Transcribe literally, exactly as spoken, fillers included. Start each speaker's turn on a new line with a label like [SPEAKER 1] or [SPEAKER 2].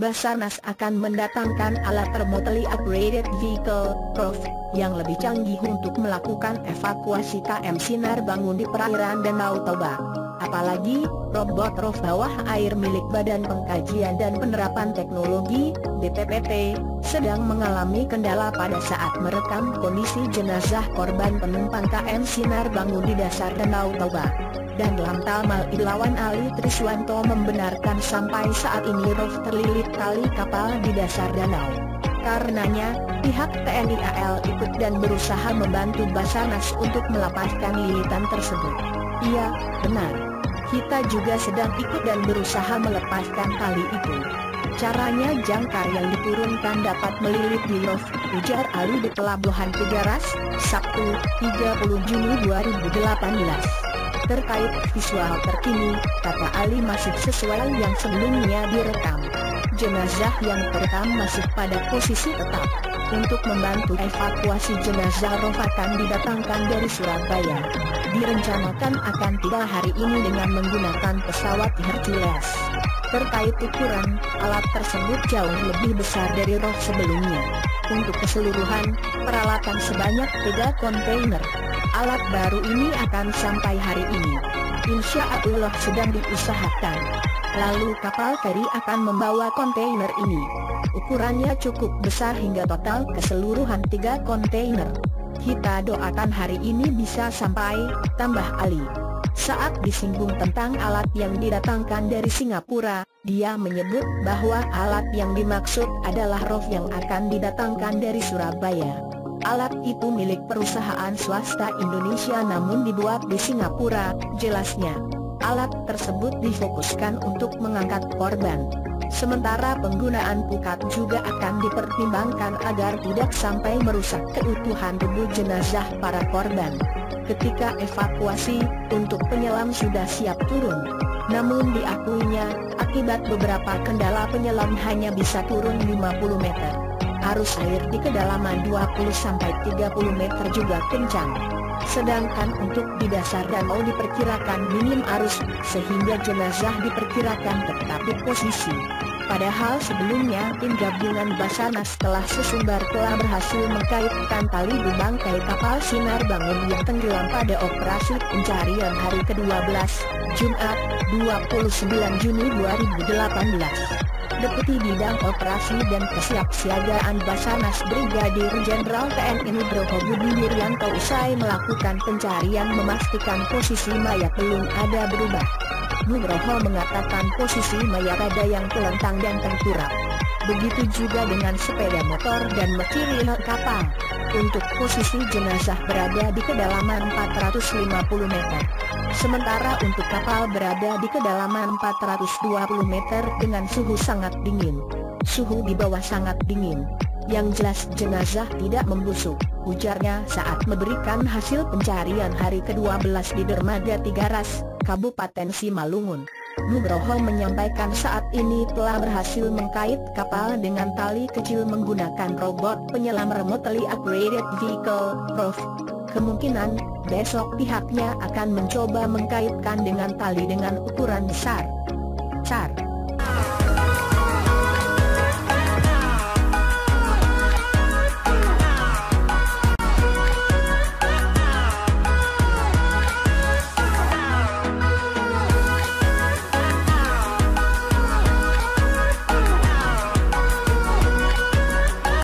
[SPEAKER 1] Basarnas akan mendatangkan alat Remotely Operated Vehicle (R O V) yang lebih canggih untuk melakukan evakuasi K M Sinar Bangun di perairan Danau Toba. Apalagi, robot R O V bawah air milik Badan Pengkajian dan Penerapan Teknologi (B P P T) sedang mengalami kendala pada saat merekam kondisi jenazah korban penumpang K M Sinar Bangun di dasar Danau Toba. Dan Lantamal Ilawan Ali Triswanto membenarkan sampai saat ini R O V terlilit tali kapal di dasar danau. Karenanya, pihak T N I A L ikut dan berusaha membantu Basarnas untuk melepaskan lilitan tersebut. Iya, benar. Kita juga sedang ikut dan berusaha melepaskan tali itu. Caranya jangkar yang diturunkan dapat melilit di R O V, ujar Ali di Pelabuhan Tigaras, Sabtu, tiga puluh Juni dua ribu delapan belas. Terkait visual terkini, kata Ali masih sesuai yang sebelumnya direkam. Jenazah yang terekam masih pada posisi tetap. Untuk membantu evakuasi jenazah R O V akan didatangkan dari Surabaya. Direncanakan akan tiba hari ini dengan menggunakan pesawat Hercules. Terkait ukuran, alat tersebut jauh lebih besar dari R O V sebelumnya. Untuk keseluruhan, peralatan sebanyak tiga kontainer. Alat baru ini akan sampai hari ini. Insya Allah sedang diusahakan. Lalu kapal feri akan membawa kontainer ini. Ukurannya cukup besar hingga total keseluruhan tiga kontainer. Kita doakan hari ini bisa sampai, tambah Ali. Saat disinggung tentang alat yang didatangkan dari Singapura, dia menyebut bahwa alat yang dimaksud adalah R O V yang akan didatangkan dari Surabaya. Alat itu milik perusahaan swasta Indonesia namun dibuat di Singapura, jelasnya. Alat tersebut difokuskan untuk mengangkat korban. Sementara penggunaan pukat juga akan dipertimbangkan agar tidak sampai merusak keutuhan tubuh jenazah para korban. Ketika evakuasi, untuk penyelam sudah siap turun. Namun diakuinya, akibat beberapa kendala penyelam hanya bisa turun lima puluh meter. Arus air di kedalaman dua puluh sampai tiga puluh meter juga kencang. Sedangkan untuk di dasar danau diperkirakan minim arus, sehingga jenazah diperkirakan tetap di posisi. Padahal sebelumnya tim gabungan Basarnas telah sesumbar telah berhasil mengkaitkan tali di bangkai kapal Sinar Bangun yang tenggelam pada operasi pencarian hari ke-dua belas, Jumat, dua puluh sembilan Juni dua ribu delapan belas. Deputi Bidang Operasi dan Kesiapsiagaan Basarnas Brigadir Jenderal T N I Nugroho Budi Wiryanto usai melakukan pencarian memastikan posisi mayat belum ada berubah. Nugroho mengatakan posisi mayat ada yang telentang dan tengkurap. Begitu juga dengan sepeda motor dan material kapal. Untuk posisi jenazah berada di kedalaman empat ratus lima puluh meter. Sementara untuk kapal berada di kedalaman empat ratus dua puluh meter dengan suhu sangat dingin. Suhu di bawah sangat dingin. Yang jelas jenazah tidak membusuk, ujarnya saat memberikan hasil pencarian hari ke-dua belas di Dermaga Tigaras, Kabupaten Simalungun. Nugroho menyampaikan saat ini telah berhasil mengkait kapal dengan tali kecil menggunakan robot penyelam Remotely Operated Vehicle (R O V). Kemungkinan, besok pihaknya akan mencoba mengkaitkan dengan tali dengan ukuran besar. Car